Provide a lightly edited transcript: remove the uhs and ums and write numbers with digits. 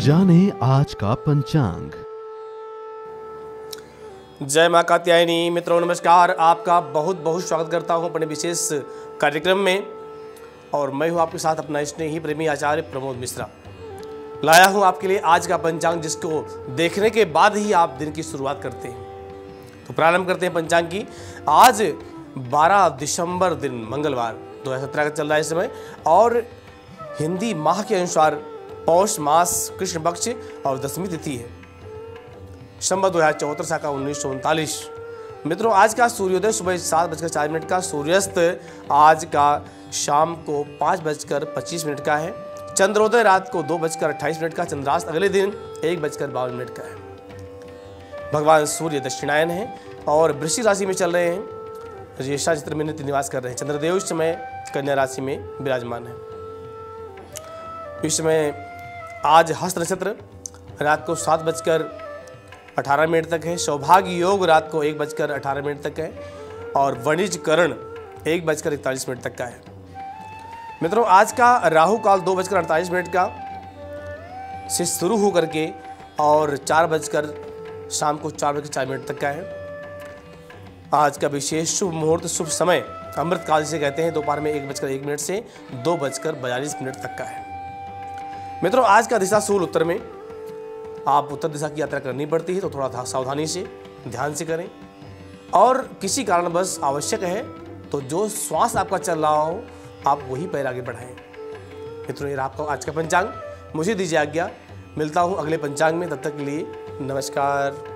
जाने आज का पंचांग। जय मां कात्यायनी। मित्रों नमस्कार, आपका बहुत बहुत स्वागत करता हूं अपने विशेष कार्यक्रम में। और मैं हूं आपके साथ अपना स्नेही प्रेमी आचार्य प्रमोद मिश्रा। लाया हूं आपके लिए आज का पंचांग, जिसको देखने के बाद ही आप दिन की शुरुआत करते हैं। तो प्रारंभ करते हैं पंचांग की। आज 12 दिसंबर दिन मंगलवार 2017 का चल रहा है इस समय, और हिंदी माह के अनुसार पौष मास कृष्ण पक्ष और दशमी तिथि है। संवत 2074 साल का 1939। मित्रों, आज का सूर्योदय सुबह 7:04 का, सूर्यास्त आज का शाम को 5:25 का है। चंद्रोदय रात को 2:28 का, चंद्रास्त अगले दिन 1:52 का है। भगवान सूर्य दक्षिणायन है और वृश्चिक राशि में चल रहे हैं। ज्येष्ठा चित्र में नित्य निवास कर रहे हैं। चंद्रदेव इस समय कन्या राशि में विराजमान है। इस समय आज हस्त नक्षत्र रात को 7:18 तक है। सौभाग्य योग रात को 1:18 तक है और वणिज करण 1:41 तक का है। मित्रों, आज का राहु काल 2:48 का से शुरू होकर के और शाम को 4:04 तक का है। आज का विशेष शुभ मुहूर्त, शुभ समय अमृत काल से कहते हैं, दोपहर में 1:01 से 2:42 तक का है। मित्रों, आज का दिशा सूल उत्तर में। आप उत्तर दिशा की यात्रा करनी पड़ती है तो थोड़ा सावधानी से ध्यान से करें, और किसी कारणवश आवश्यक है तो जो श्वास आपका चल रहा हो आप वही पैर आगे बढ़ाएं। मित्रों, ये आपका आज का पंचांग। मुझे दीजिए आज्ञा, मिलता हूँ अगले पंचांग में। तब तक के लिए नमस्कार।